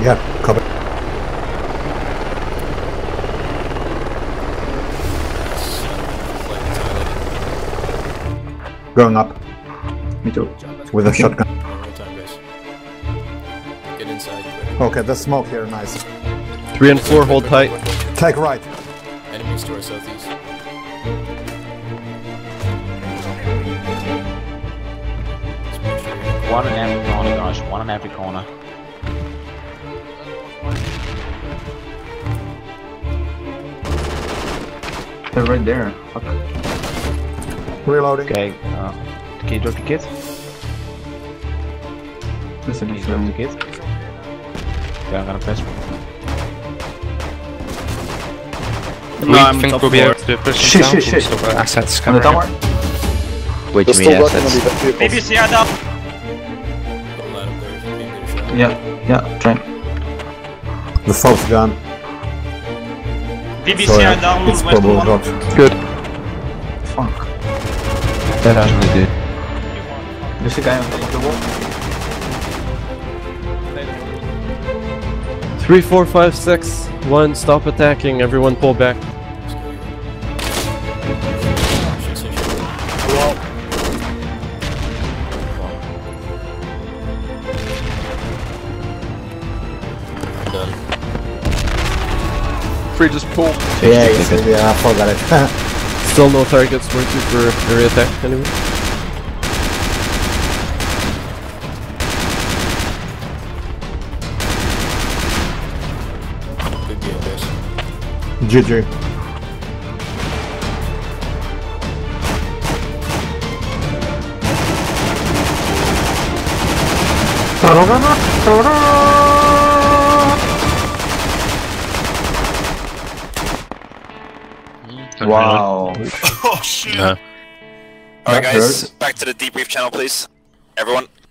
Yeah, cover. Going up. Me too. With a shotgun. Get inside quick. Okay, the smoke here, nice. 3 and 4, hold tight. Take right. Enemies to our southeast. One in every corner, guys. One in every corner. They're right there. Fuck. Reloading. Okay, can you drop the kit? Listen, Can you drop the kit? Okay, I'm gonna press. No, I think we'll be able to push them down. Shit. Assets On the coming in. tower? Wait, you mean assets? BBC down! Don't let him there if you can't get a shot. Yeah, try. The fourth gun. BBC Sorry, down, it's west probably one. not. Good. Fuck. That actually did. There's a guy on top of the wall. 3, 4, 5, 6. 1, stop attacking. Everyone pull back. Done. Free, just pull. Yeah, I forgot it. Still no targets working for area attack anyway. Good deal, guys. GG. Wow. Oh shit! No. Alright That guys, hurt. back to the debrief channel please. Everyone.